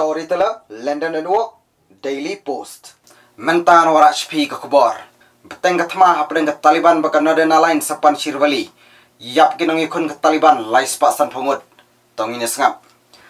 Storyteller, London Network, Daily Post. Mentan warak shpi ke kubor. Beteng ketma hapdeng ke Taliban baka Northern Alliance sapan Shirvali. Yap kinong ikun ke Taliban lai sepasan pengut. Tong ini sengap.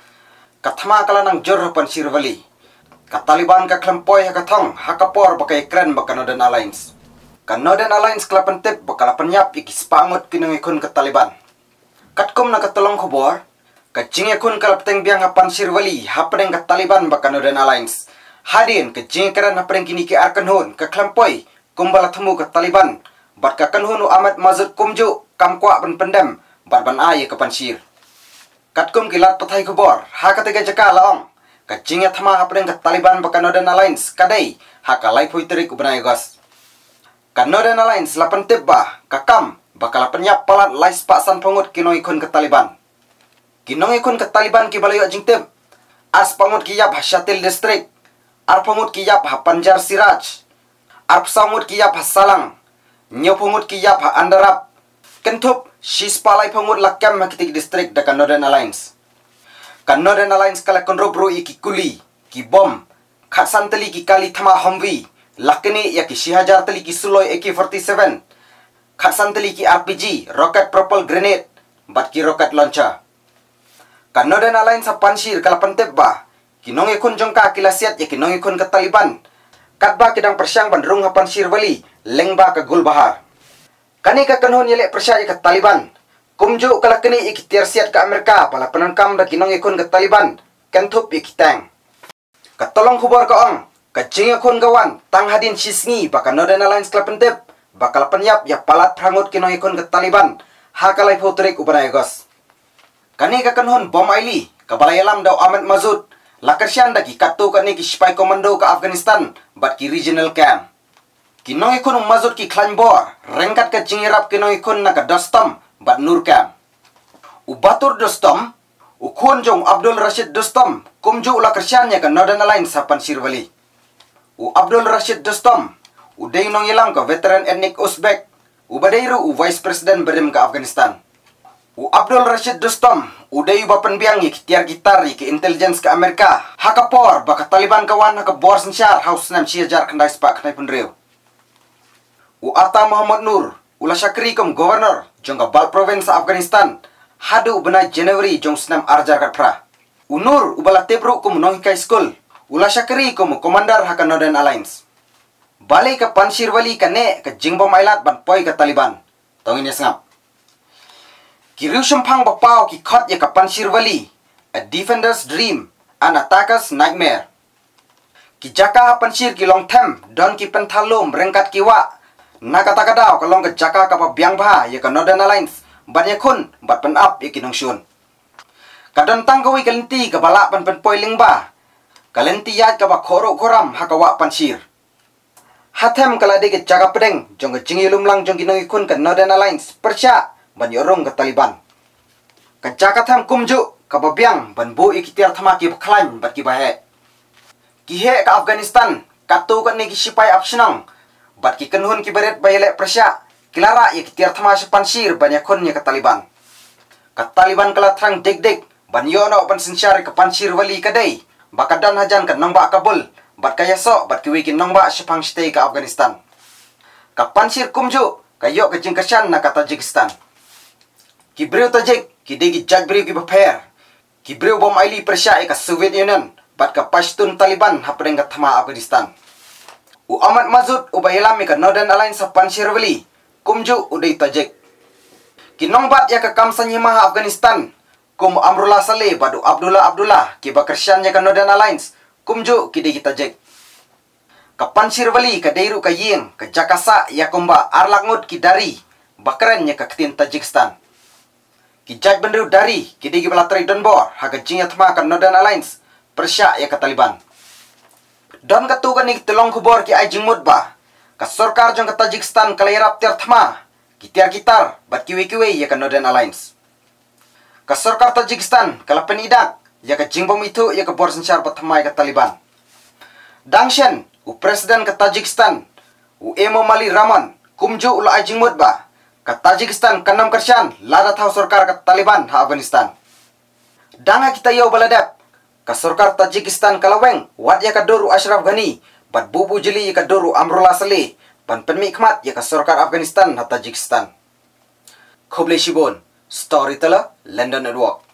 Katma kala nang jor hapan Shirvali. Ka Taliban ka klempoi hakatong hakapor baka ikren baka Northern Alliance. Ka Northern Alliance kelapan tip baka lapan yap ikis pangut kinong ikun ke Taliban. Katkum na katolong kubor. Kajing kun kalapteng biang hapan Shirvali hapdeng ke Taliban baka Northern Alliance. Hadin kajing keran hapdeng kini ke arkanhun ke klempoi kumbala temu ke Taliban. Bat ka kanhun Ahmad Mazud kumju kamkwa ban pendem bat ban aye ke Panshir. Katkum kilat patai kubor hakatega jaka laong. Kajing thama hapdeng ke Taliban baka Northern Alliance kadai hakalai puiteri kubnai gas. Ka Northern Alliance lapan tibba kakam baka lapan yap palat lai sepasan pengut kinoi kun ke Taliban. Kinong ikun ke Taliban ki balayo jingtip. As pangut ki yap Hashatil District. Ar pangut ki yap Panjar Siraj. Ar psamut ki yap Salang. Nyo pangut ki yap Andarap. Kentup Shispalai pangut lakam hakitik district dekat Northern Alliance. Kan Northern Alliance kala konrobro iki kuli, ki bom, khatsan teli ki kali thama Humvee, lakini ya ki Shihajar teli ki Suloy AK-47. Khatsan teli ki RPG, rocket propelled grenade, bat ki rocket launcher. Kan Northern Alliance sa Panshir kala pentep ba kinong ikun jongka kilasiat ya kinong ikun ke Taliban katba kidang persyang bandrung hapan Shirvali lengba ke Gulbahar kani ka kanhon yele persya ke Taliban kumju kala kini ikitiar siat ke Amerika pala penankam da kinong ikun ke Taliban kentup ikitang katolong khubor ka ong kajing ikun gawan tang hadin sisngi baka Northern Alliance kala pentep bakal penyap ya palat prangut kinong ikun ke Taliban hakalai putrik ubanay gos. Kani ka kanhon bom aili kabalayalam daw Ahmad Mazud lakarsian daki katu kani ki spy commando ka Afghanistan bat ki regional camp kinong ikun Mazud ki klanbor rengkat ka jingirap kinong ikun na ka Dostom bat Nur camp ubatur Dostom ukun jong Abdul Rashid Dostom kumju lakarsiannya ka Northern Alliance sapan Shirvali Abdul Rashid Dostom udai nong ilang ka veteran etnik Uzbek ubadairu vice president berim ka Afghanistan Abdul Rashid Dostom uday bapan biang tiar gitar ke intelligence ke Amerika hakapor baka Taliban kawan hakabor sensyar haus nam Shihajar kandai sepak kanai penreu Ata Muhammad Nur ula Shakri kum governor jong ka Bal province Afghanistan hadu benai January jong senam arjar katpra Nur ubala tebru kum nongkai school ula Shakri kum komandar haka Northern Alliance balik ke Panshirvali kane ke jingbom ailat ban poi ke Taliban tongin sengap Kiriu sempang bapau ki khot ya kapan Shirvali, a defender's dream, an attacker's nightmare. Ki jaka hapan shir ki long tem, don ki pentalum rengkat ki wa. Nakatakadaw kalong ke jaka kapa biang bah ya ka Northern Alliance, ban ya kun, bat pen up ya kinong syun. Kadon tanggawi kalenti ka balak pan penpoi lingba. Kalenti yat ka ba khoro khoram hakawa pan shir. Hatem kalade ke jaka pedeng, jong ke jingilum lang jong kinong ikun ka Northern Alliance, persya. Ban yorong ke Taliban. Kajakat ham kumju kababiang ban bu ikitiar thama ki baklan bat ki bahe. Kihe ke Afghanistan katu kan ni ki sipai apsinang bat ki kenhun ki beret bayele persya kilara ikitiar thama Panshir ban yakun ya ke Taliban. Ka Taliban kala thrang dek ban yono ban sensyar ke Panshirvali kadai bakadan hajan kan nongba Kabul bat kayaso bat ki wikin nongba sepang stay ke Afghanistan. Ka Panshir kumju kayo ke jingkasyan na ka Tajikistan. Kibreu Tajik, kidegi jagbreu ki baper. Kibreu bom aili persya ka Soviet Union, bat ka Pashtun Taliban hapdeng ka thama Afghanistan. Ahmad Mazud ubayilam ka Northern Alliance sa Panshirvali, kumju uday Tajik. Kinong bat ya ka Kamsanyima Afghanistan, kum Amrullah Saleh badu Abdullah ki bakersyan ya ka Northern Alliance, kumju kidegi Tajik. Ka Panshirvali ka Deiru ka Ying, ka Jakasa ya kumba Arlakngud ki Dari, bakren ya ka Ketin Tajikistan. Ki jaj benderu dari kidigi balatrai Donbor haga jingya thma ka Northern Alliance persya ya ka Taliban. Don katukan ni telong khubor ki ai jingmut ba ka sarkar jong ka Tajikistan kalayarap tiar thma ki tiar gitar bat kiwe ya ka Northern Alliance. Ka sarkar Tajikistan kala penidak ya ka jingbom itu ya ka bor sensyar bat thma ya ka Taliban. Dangshen presiden ka Tajikistan Emomali Rahman kumju ula ai jingmut ba ka Tajikistan kanam kersyan lada thau sarkar ka Taliban ha Afghanistan. Danga kita yo baladap ka Sarkar Tajikistan kalaweng wat ya ka doru Ashraf Ghani bat bubu jeli ya ka doru Amrullah Saleh pan penmikmat ya ka Sarkar Afghanistan ha Tajikistan. Khoble Shibon, Storyteller, London Network.